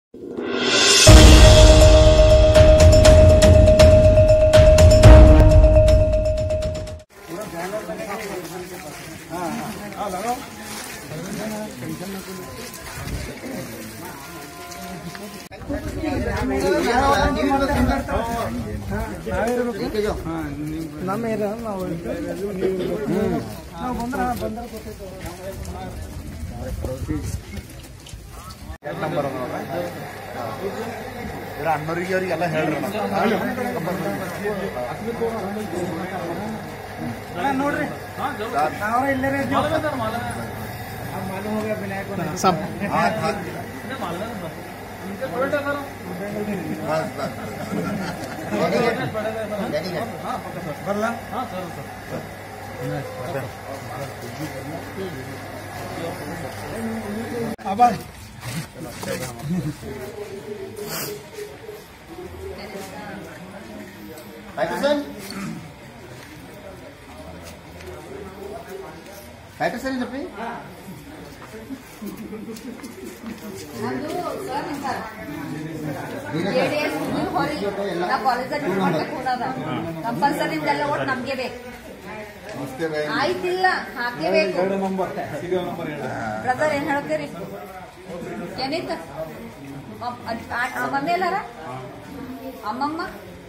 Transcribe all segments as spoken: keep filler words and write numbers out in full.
ಅಣ್ಣವರಿಗೆ ಅವರಿಗೆಲ್ಲ ಹೇಳ್ರಿ ನೋಡ್ರಿ ಬರಲ್ಲ आभार ಸರಿ చెప్పి ಕಂಪಲ್ಸರಿ ಓಟ್ ನಮ್ಗೆ ಬೇಕು ಆಯ್ತಿಲ್ಲ ಹಾಕ್ಲೇಬೇಕು ಬ್ರದರ್ ಏನ್ ಹೇಳ್ತೀರಿ ಏನಿತ್ತ ಮಮ್ಮಿ ಎಲ್ಲಾರ ಅಮ್ಮಮ್ಮ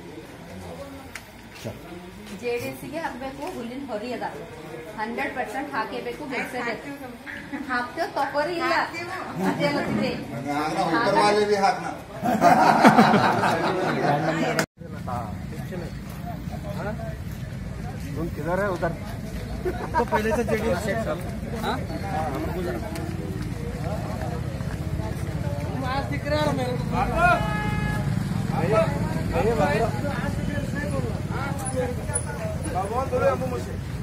ಜೆಡಿಎಸ್ಗೆ ಹಾಕ್ಬೇಕು ಹುಲ್ಲಿನ ಹೊರಿ ಅದ ಹಂಡ್ರೆಡ್ ಪರ್ಸೆಂಟ್ ಹಾಕೇಬೇಕು ಬೆಳೆಸಬೇಕು ಹಾಕ್ತೇವ್ ತಕೋರಿ ಇಲ್ಲ ಅದೇ ಗೊತ್ತಿದೆ किधर है उधर तो पहले से जेडीएस दिख रहा है मेरे को